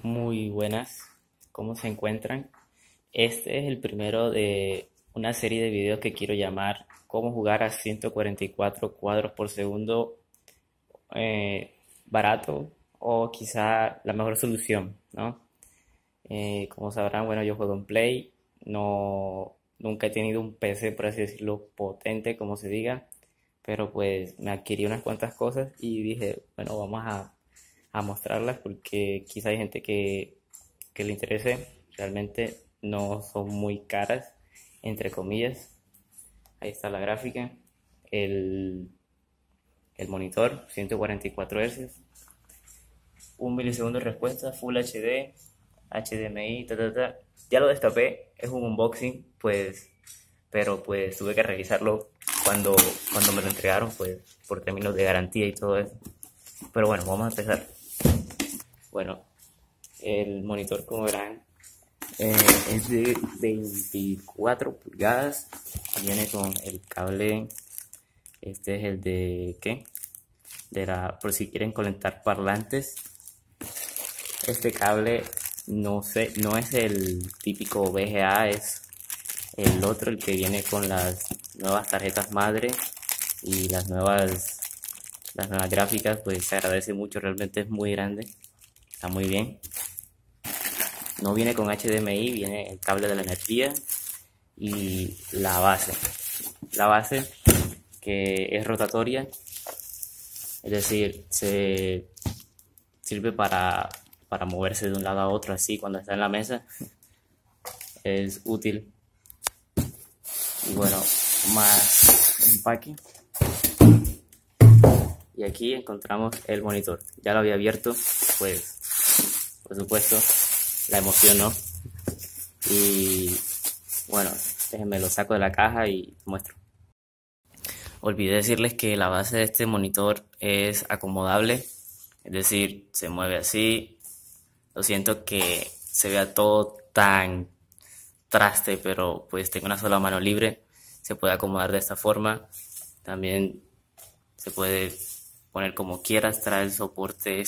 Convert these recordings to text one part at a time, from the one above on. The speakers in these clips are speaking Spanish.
Muy buenas, ¿cómo se encuentran? Este es el primero de una serie de videos que quiero llamar Cómo jugar a 144 cuadros por segundo barato o quizá la mejor solución, ¿no? Como sabrán, bueno, yo juego en Play, nunca he tenido un PC, por así decirlo, potente, como se diga, pero pues me adquirí unas cuantas cosas y dije, bueno, a mostrarlas porque quizá hay gente que le interese. Realmente no son muy caras, entre comillas. Ahí está la gráfica, el, el monitor, 144 Hz, 1 milisegundo de respuesta, Full HD, HDMI, Ya lo destapé, es un unboxing, pues, pero pues tuve que revisarlo cuando me lo entregaron, pues, por términos de garantía y todo eso. Pero bueno, vamos a empezar. Bueno, el monitor, como verán, es de 24 pulgadas. Viene con el cable. Este es el de ¿qué? Por si quieren conectar parlantes. Este cable no sé, no es el típico VGA, es el otro, el que viene con las nuevas tarjetas madre y las nuevas gráficas. Pues se agradece mucho, realmente es muy grande, está muy bien. No viene con HDMI, viene el cable de la energía y la base. La base que es rotatoria, es decir, se sirve para moverse de un lado a otro así cuando está en la mesa. Es útil. Y bueno, más empaque. Y aquí encontramos el monitor. Ya lo había abierto, pues por supuesto, la emoción, ¿no? Y bueno, déjenme lo saco de la caja y muestro. Olvidé decirles que la base de este monitor es acomodable, es decir, se mueve así. Lo siento que se vea todo tan traste, pero pues tengo una sola mano libre, se puede acomodar de esta forma. También se puede poner como quieras, trae el soporte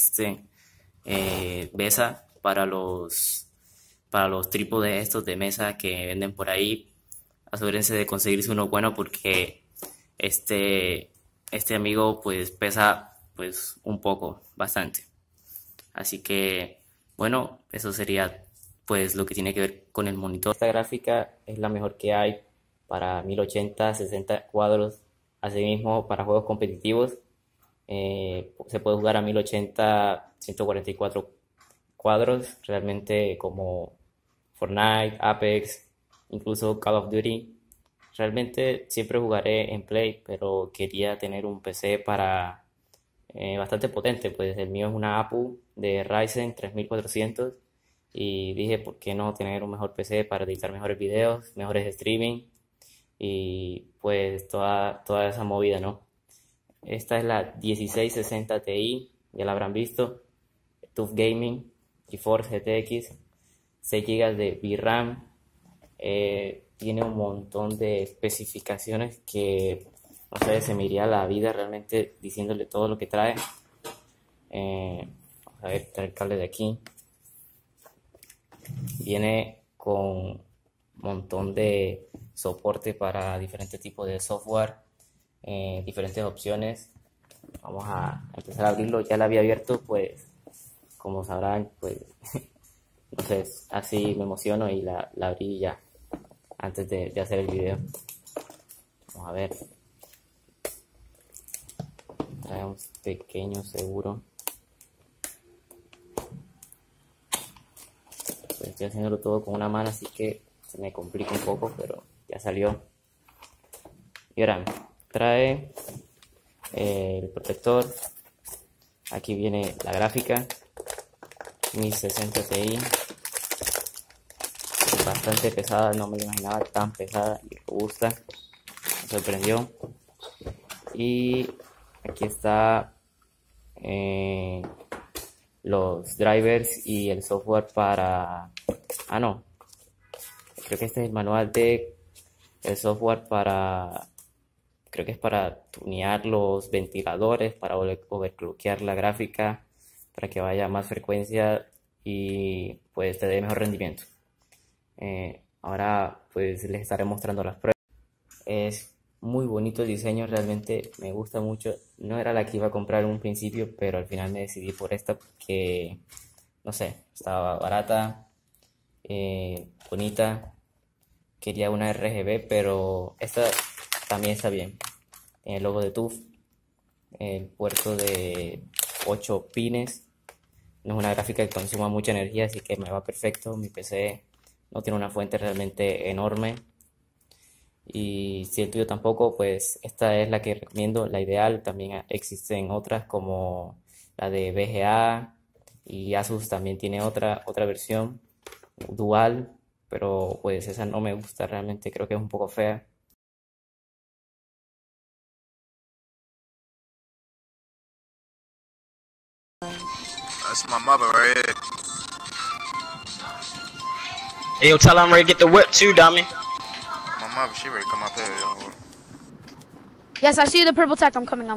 BESA para los trípodes estos de mesa que venden por ahí. Asegúrense de conseguirse uno bueno porque este, este amigo pues pesa pues un poco, bastante. Así que bueno, eso sería pues lo que tiene que ver con el monitor. Esta gráfica es la mejor que hay para 1080, 60 cuadros. Asimismo, para juegos competitivos se puede jugar a 1080, 144 cuadros, realmente como Fortnite, Apex, incluso Call of Duty. Realmente siempre jugaré en Play, pero quería tener un PC bastante potente, pues el mío es una APU de Ryzen 3400 y dije, ¿por qué no tener un mejor PC para editar mejores videos, mejores streaming y pues toda esa movida, ¿no? Esta es la 1660 Ti, ya la habrán visto, TUF Gaming, GeForce GTX, 6 GB de VRAM, tiene un montón de especificaciones que, no sé, se me iría la vida realmente diciéndole todo lo que trae. Vamos a ver, trae el cable de aquí. Viene con un montón de soporte para diferentes tipos de software, diferentes opciones. Vamos a empezar a abrirlo. Ya la había abierto, pues como sabrán, pues entonces así me emociono y la abrí ya antes de hacer el video. Vamos a ver, trae un pequeño seguro. Pues estoy haciéndolo todo con una mano, así que se me complica un poco, pero ya salió. Y ahora trae el protector. Aquí viene la gráfica 1060 Ti, bastante pesada, no me lo imaginaba tan pesada y robusta, me sorprendió. Y aquí está los drivers y el software no, creo que este es el manual de el software creo que es para tunear los ventiladores, para overclockear la gráfica, para que vaya a más frecuencia y pues te dé mejor rendimiento. Ahora pues les estaré mostrando las pruebas. Es muy bonito el diseño, realmente me gusta mucho. No era la que iba a comprar en un principio, pero al final me decidí por esta porque, no sé, estaba barata, bonita. Quería una RGB, pero esta también está bien. Tiene el logo de TUF, el puerto de 8 pines. No es una gráfica que consuma mucha energía, así que me va perfecto. Mi PC no tiene una fuente realmente enorme. Y si el tuyo tampoco, pues esta es la que recomiendo, la ideal. También existen otras como la de VGA, y Asus también tiene otra versión dual, pero pues esa no me gusta realmente, creo que es un poco fea. That's my mother right here. Hey, yo, tell her I'm ready to get the whip too, dummy. My mother, she ready to come up here, yo. Yes, I see the purple tech. I'm coming.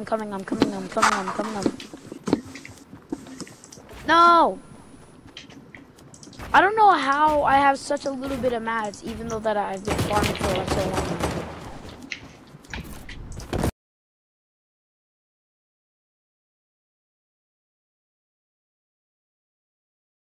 No! I don't know how I have such a little bit of mats, even though that I've been farming for like so long.